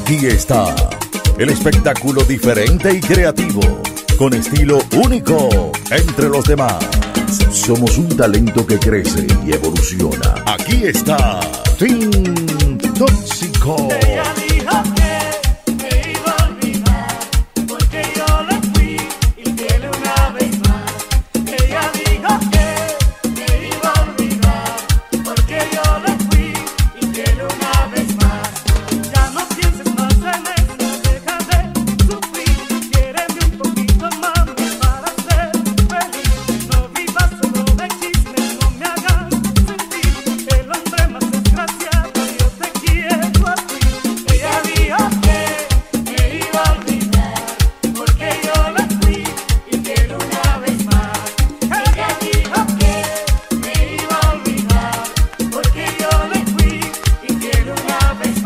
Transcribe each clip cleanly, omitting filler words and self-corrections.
Aquí está el espectáculo diferente y creativo, con estilo único entre los demás. Somos un talento que crece y evoluciona. Aquí está Team Tóxico. Ella dijo que me iba a olvidar, porque yo le fui infiel una vez más. Ella dijo que me iba a olvidar, porque yo le fui infiel una vez más. Ya no pienses más en eso, deja de sufrir. Quiéreme un poquito, mami, para ser feliz. No vivas solo de chismes, no me hagas sentir el hombre más desgraciado. Yo te quiero a ti. Ella dijo que me iba a olvidar, porque yo le fui infiel una vez más. Ella dijo que me iba a olvidar, porque yo le fui infiel una vez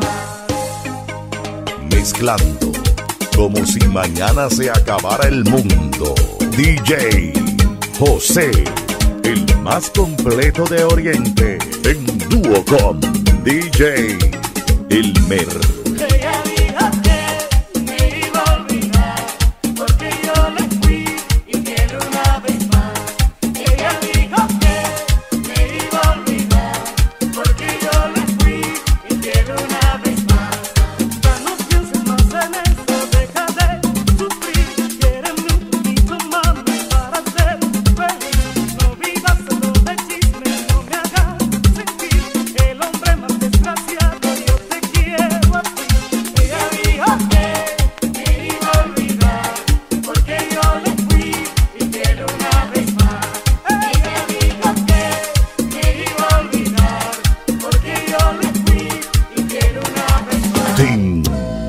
más. Mezclando como si mañana se acabara el mundo. DJ José, el más completo de Oriente, en dúo con DJ Elmer. Ella dijo que me iba a olvidar, porque yo le fui infiel una vez más. Ella dijo que me iba a olvidar, porque yo le fui infiel una vez más. Ya no pienses más en eso, deja de sufrir. Quiéreme un poquito, mami, para ser feliz. No vivas solo de chismes, no me hagas sentir el hombre más desgraciado. Yo te quiero a ti. Ella dijo que me iba a olvidar, porque yo le fui infiel una vez más. Ella dijo que me iba a olvidar, porque yo le fui infiel una vez más. Team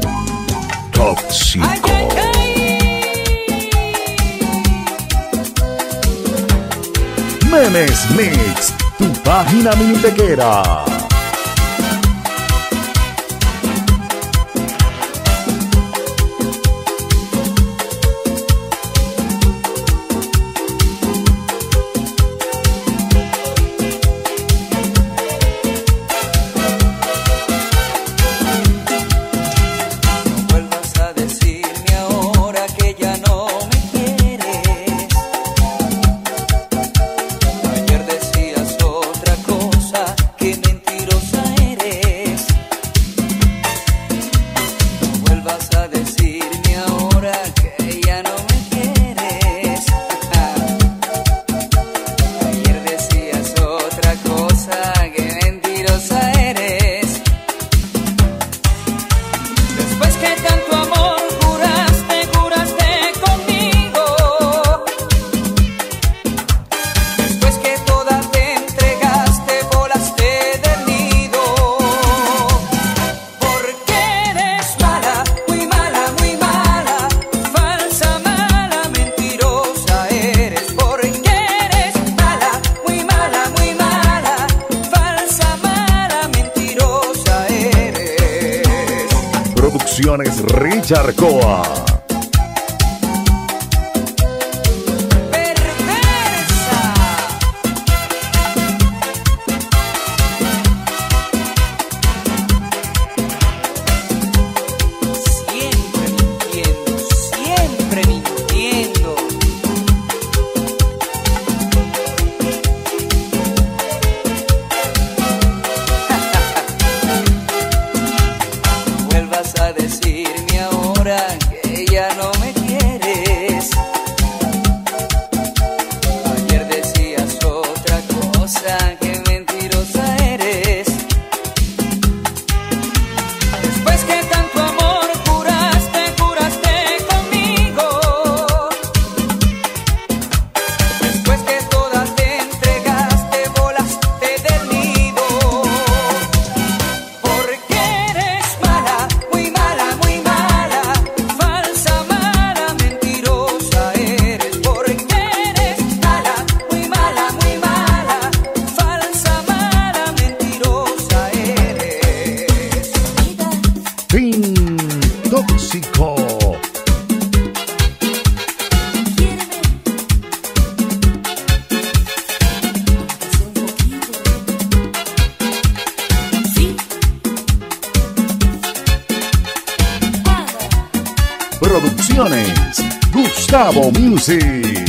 Tóxico. Memes Mix, tu página minitequera. Vuelvas a decirme ahora que ya no me quieres. Ayer decías otra cosa, qué mentirosa eres. No vuelvas a decirme ahora que ya no me quieres. Ayer decías otra cosa, qué mentirosa eres. Después que tanto amor juraste, juraste conmigo. Después que toda te entregaste, volaste del nido. Porque eres mala, muy mala, muy mala. Falsa, mala, mentirosa eres. Porque eres mala, muy mala, muy mala. Falsa, mala, mentirosa eres. Producciones Richard Coa. Perversa. Siempre mintiendo, siempre mintiendo. Vuelvas a decirme ahora que ya no me quieres. Ayer decías otra cosa, qué mentirosa eres. Después que tanto amor juraste, juraste conmigo. Después que toda te entregaste, volaste del nido. Porque eres mala, muy mala, muy mala. Falsa, mala, mentirosa eres. Porque eres mala, muy mala, muy mala. Falsa, mala, mentirosa eres. Team Tóxico. Sí. Producciones Gustavo Music.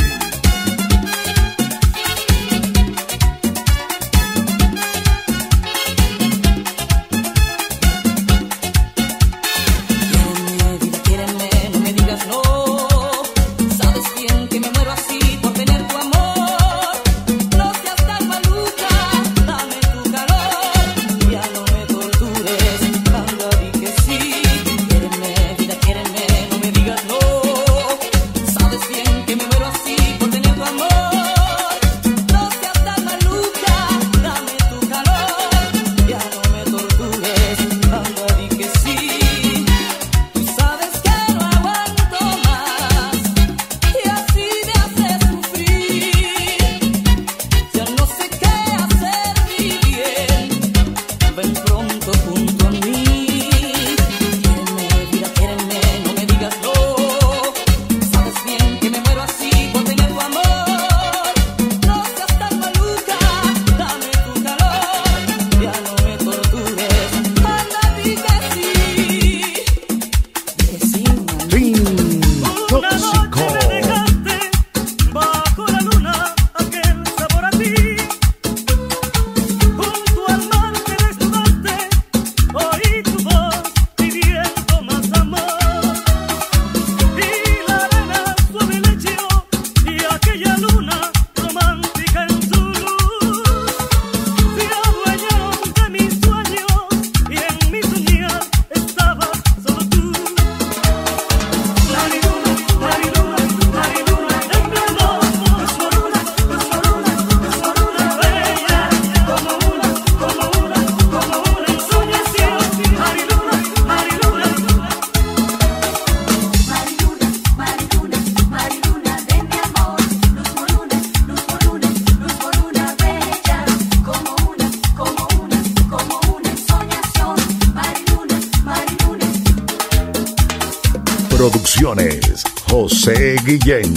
Producciones José Guillén.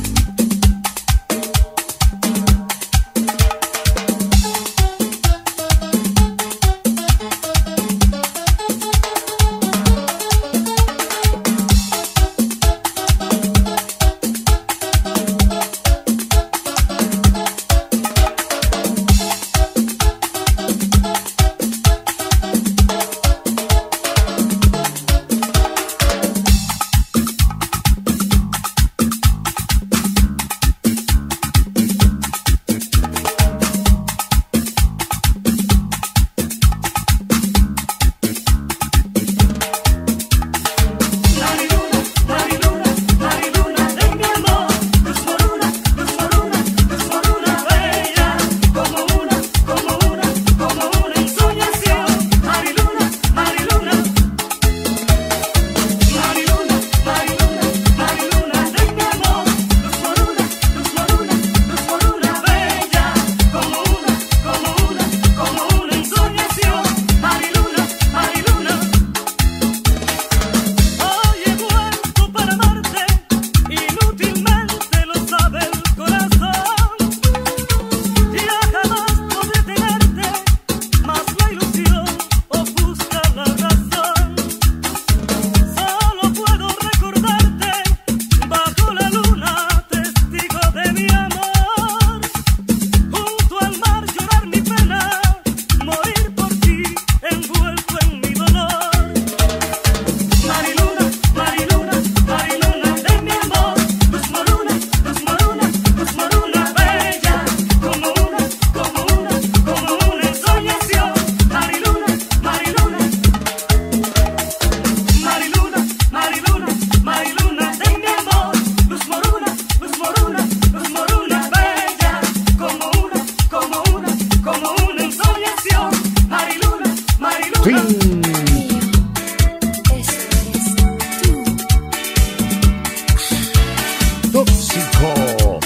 Tóxico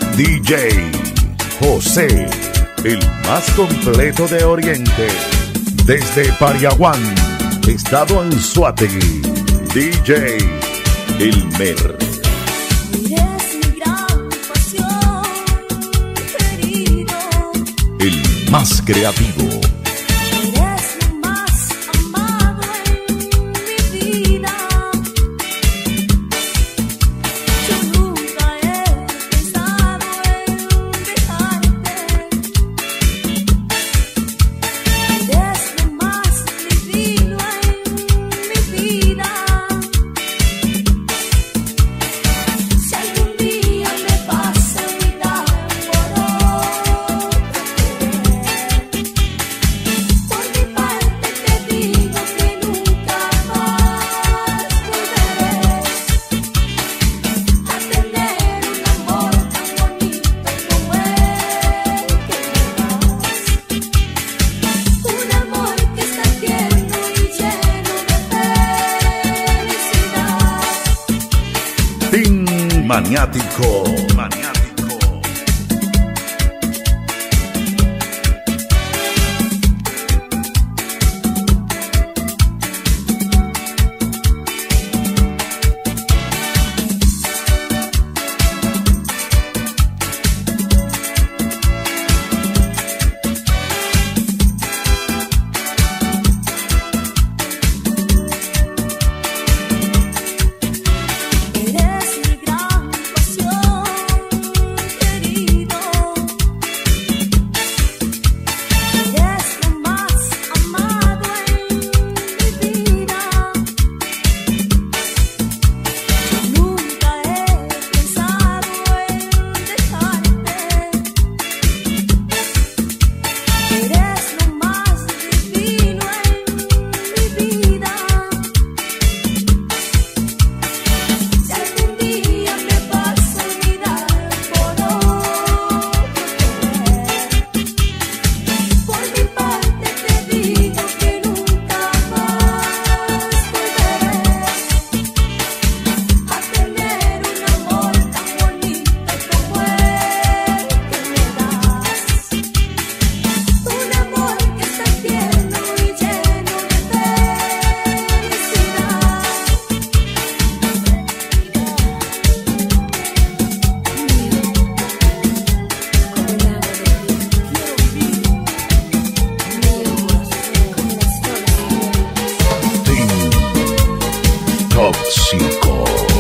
DJ José, el más completo de Oriente, desde Pariaguán, estado Anzoátegui. DJ Elmer. Eres mi gran pasión, querido. El más creativo. Eres lo más amado en mi vida. Maniático. Eres mi gran pasión, querido. Eres lo más amado en mi vida. Yo nunca he pensado en dejarte. Eres lo más divino en mi vida. Si algún día me vas a olvidar por mi parte te digo que nunca más volveré a tener un amor tan bonito como el que me das. Un amor que es tan tierno y lleno de felicidad. Tóxico.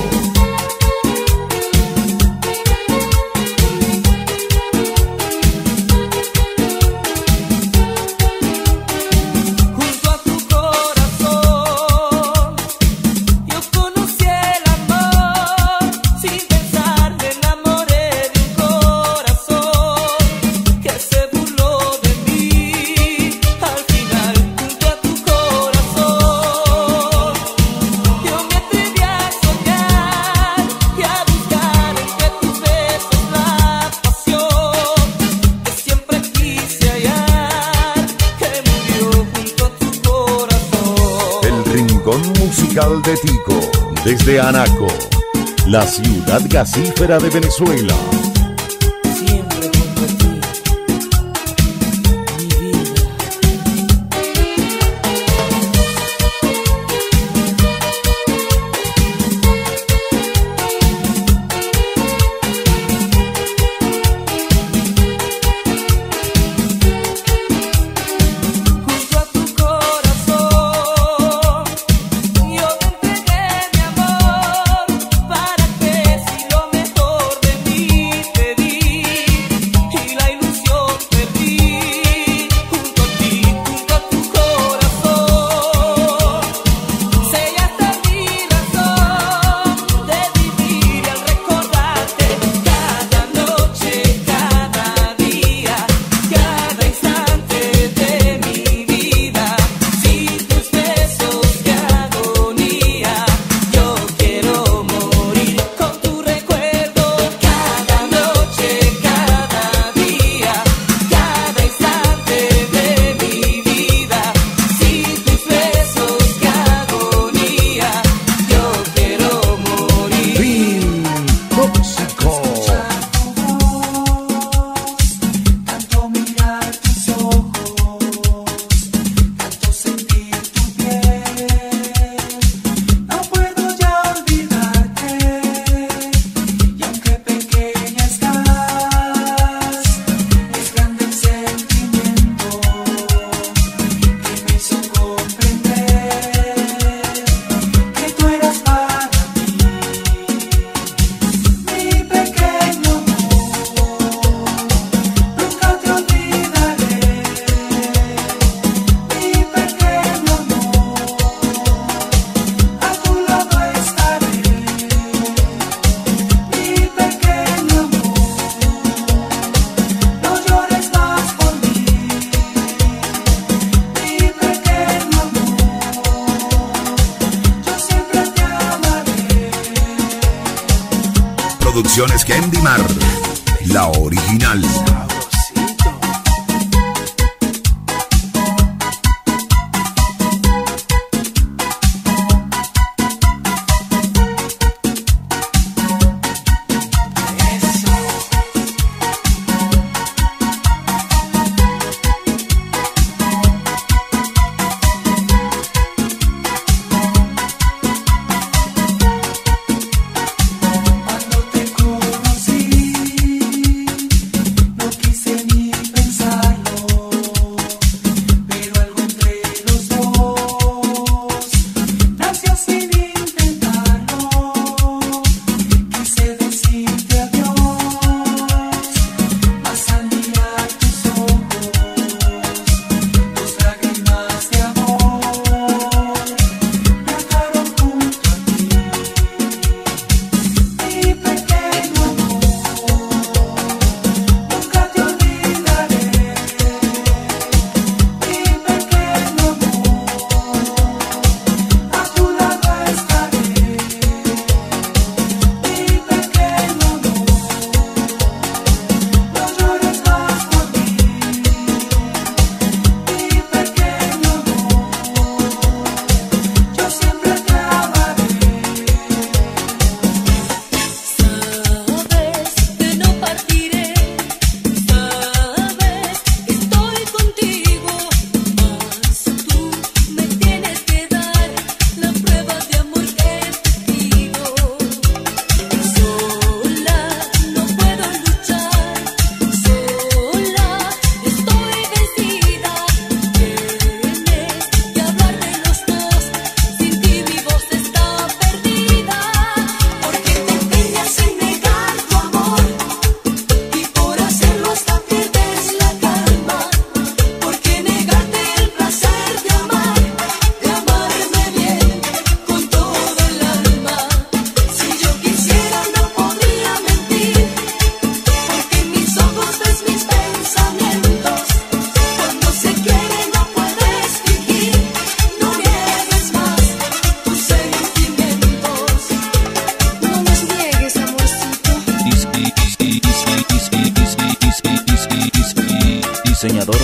Junto a tu corazón, yo conocí el amor, sin pensar me enamoré de un corazón que se burló de mí. Al final, junto a tu corazón, yo me atreví a soñar y a buscar entre tus besos la pasión que siempre quise hallar, que murió junto a tu corazón. El rincón musical de Tico, desde Anaco, la ciudad gasífera de Venezuela. Siempre junto a ti, mi vida. Junto a tu corazón, yo te entregué mi amor, para que si lo mejor de mí te di y la ilusión perdí. Junto a ti, junto a tu corazón, sellaste mi razón de vivir al recordarte cada noche, cada día, cada instante de mi vida. Sin tus besos de agonía, yo quiero morir con tu recuerdo cada noche, cada día, cada instante de mi vida. Sin tus besos de agonía, yo quiero morir. Tóxico. Tanto mirar tus ojos, tanto sentir tu piel, no puedo ya olvidarte. Y aunque pequeña estás, es grande el sentimiento que me hizo comprender que tú eras para mí, mi pequeño amor. Nunca te olvidaré, mi pequeño amor. A tu lado estaré, mi pequeño amor. No llores más por mí, mi pequeño amor. Yo siempre te amaré. Producciones Candy Mar, la original.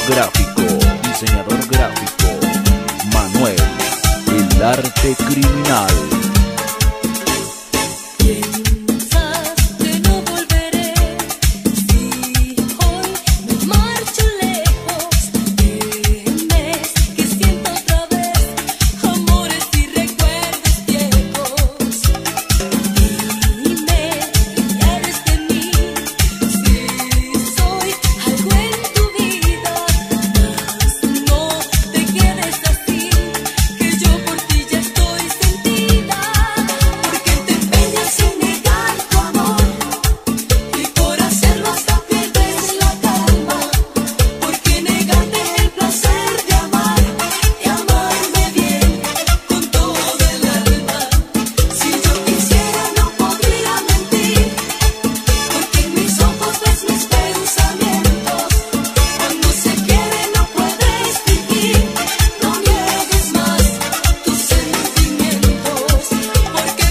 gráfico, diseñador gráfico, Manuel, el arte criminal. Piensas que no volveré si hoy me marcho lejos. Tienes que siento otra vez amores y recuerdos viejos. Dime qué quieres de mí, si soy algo en tu vida. No te quedes así, que yo por ti ya estoy sentida. Porque te empeñas en negar tu amor y por hacerlo hasta pierdes la calma. Porque negarte el placer de amar y amarme bien con todo el alma. Si yo quisiera no podría mentir, porque en mis ojos ves mis pensamientos. Cuando se quiere no puedes fingir, no niegues más tus sentimientos. Porque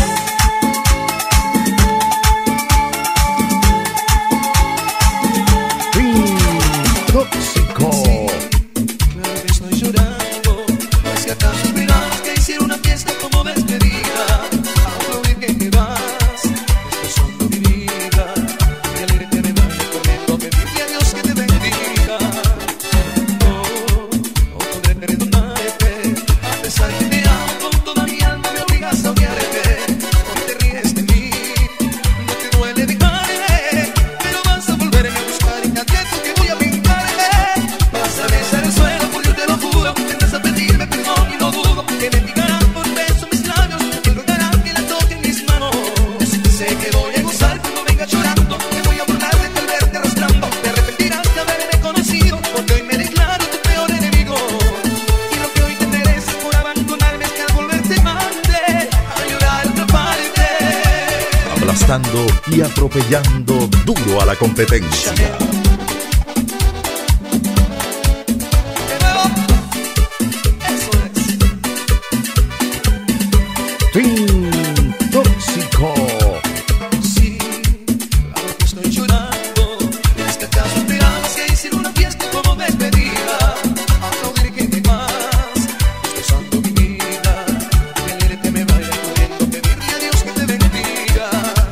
Tóxico. Claro que estoy llorando, pues que acaso esperabas que hiciera una fiesta como despedida. Aplaudir que te vas, destrozando mi vida. Y al irte me vaya corriendo a pedirle a Dios que te bendiga. No podré perdonarte, a pesar que te amo con toda mi alma, me obligas a odiarte. Hoy te ríes de mí, no te duele dejarme, pero vas a volverme a buscar y te advierto que voy a vengarme. Vas a besar el suelo, por Dios te lo juro. Tendrás a pedirme perdón y no dudo que me picarán por un beso mis labios, que rogarán que la toquen mis manos. Sé que voy a gozar cuando venga llorando, me voy a burlar de al verte arrastrando. Te arrepentirás de haberme conocido, porque hoy me declaro tu peor enemigo. Y lo que hoy te mereces por abandonarme es que al volverte mande a llorar otra parte. Aplastando y atropellando duro a la competencia. Eso es. Fin tóxico. Sí, claro que estoy llorando. ¿Es que acaso esperabas que hiciera una fiesta como despedida? Aplaudir que te vas, destrozando mi vida. Y al irte me vaya corriendo, pedirle a Dios que te bendiga.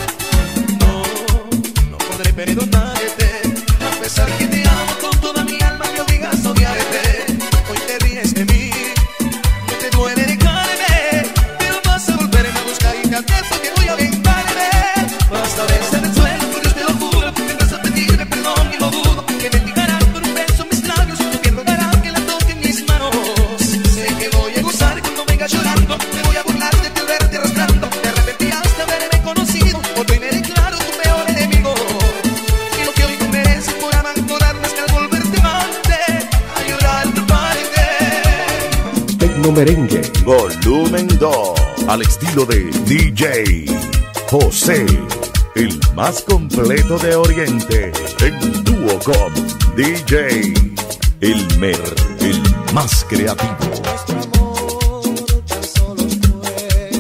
No podré perdonarte, a pesar que te amo con toda mi alma, me obligas a odiarte. Hoy te ríes de mí, no te duele dejarme, pero vas a volverme a buscar y te advierto que voy a vengarme. Basta besar el suelo, por Dios te lo juro, tendrás a pedirme perdón y no dudo que me picarán por un beso mis labios, que rogarán que la toquen mis manos. Sé que voy a gozar cuando venga llorando, me voy a burlar de ti al verte arrastrando. Te arrepentirás de haberme conocido, porque hoy me declaro tu peor enemigo. Y lo que hoy te mereces por abandonarme es que al volverte mande a llorar tu parte. Tecno Merengue. Volumen 2. Al estilo de DJ José, el más completo de Oriente. En dúo con DJ Elmer, el más creativo. Nuestro amor tan solo fue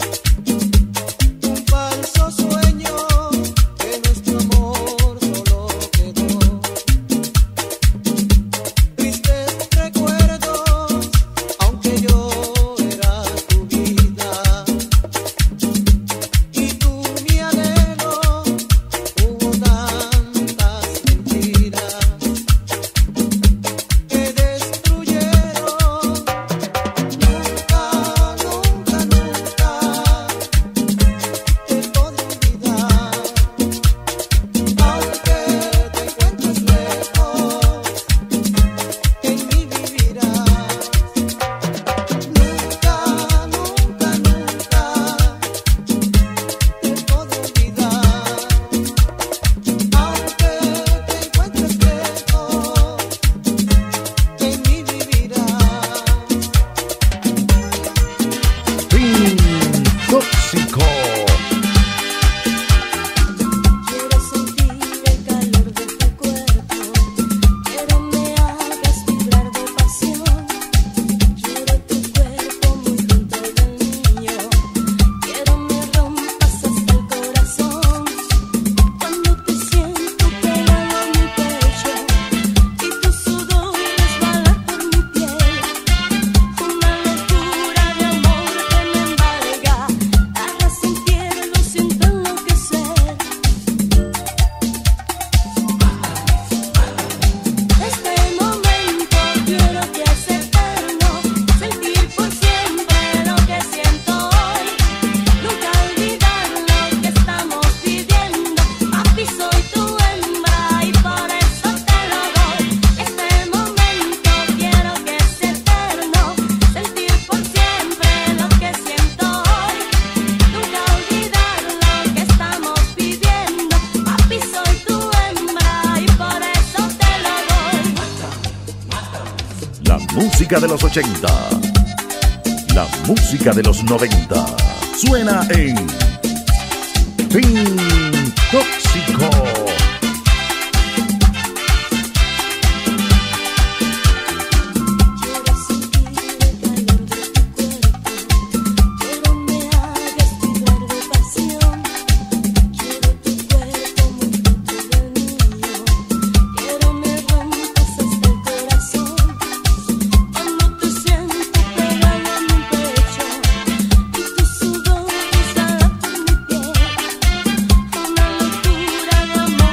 un falso sueño, que nuestro amor solo quedó. Tristes recuerdos, aunque yo era tu vida y tú mi anhelo, hubo tantas mentiras que destruyeron música de los 80, la música de los 90, suena en Fin Tóxico. Una locura de amor.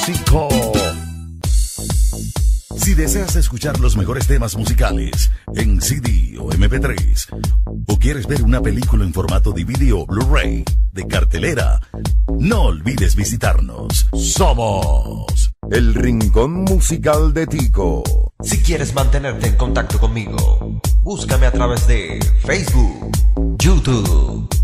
músico. Si deseas escuchar los mejores temas musicales en CD o MP3, o quieres ver una película en formato DVD o Blu-ray de cartelera, no olvides visitarnos. Somos el Rincón Musical de Tico. Si quieres mantenerte en contacto conmigo, búscame a través de Facebook, YouTube,